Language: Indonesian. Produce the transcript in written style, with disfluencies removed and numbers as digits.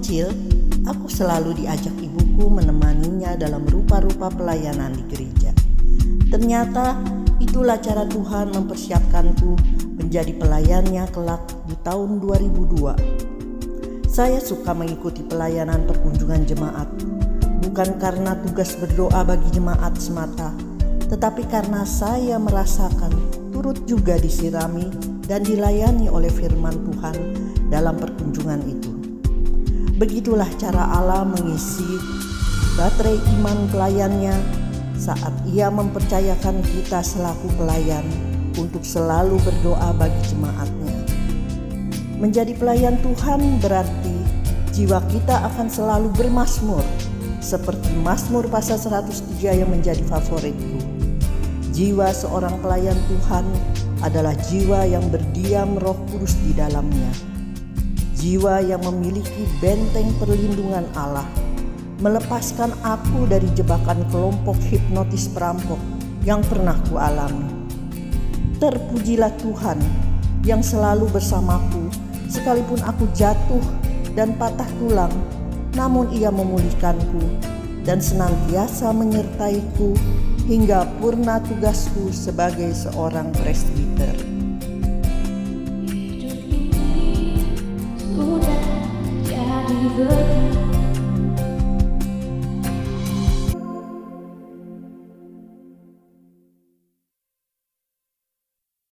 kecil, aku selalu diajak ibuku menemaninya dalam rupa-rupa pelayanan di gereja. Ternyata itulah cara Tuhan mempersiapkanku menjadi pelayannya kelak di tahun 2002. Saya suka mengikuti pelayanan perkunjungan jemaat, bukan karena tugas berdoa bagi jemaat semata, tetapi karena saya merasakan turut juga disirami dan dilayani oleh firman Tuhan dalam perkunjungan itu. Begitulah cara Allah mengisi baterai iman pelayannya saat Ia mempercayakan kita selaku pelayan untuk selalu berdoa bagi jemaatnya. Menjadi pelayan Tuhan berarti jiwa kita akan selalu bermazmur, seperti Mazmur pasal 103 yang menjadi favoritku. Jiwa seorang pelayan Tuhan adalah jiwa yang berdiam Roh Kudus di dalamnya. Jiwa yang memiliki benteng perlindungan Allah, melepaskan aku dari jebakan kelompok hipnotis perampok yang pernah kualami. Terpujilah Tuhan yang selalu bersamaku sekalipun aku jatuh dan patah tulang, namun Ia memulihkanku dan senantiasa menyertaiku hingga purna tugasku sebagai seorang presbiter. Hidup ini sudah jadi